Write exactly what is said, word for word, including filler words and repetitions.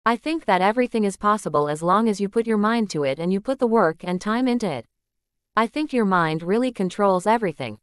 I think that everything is possible as long as you put your mind to it and you put the work and time into it. I think your mind really controls everything.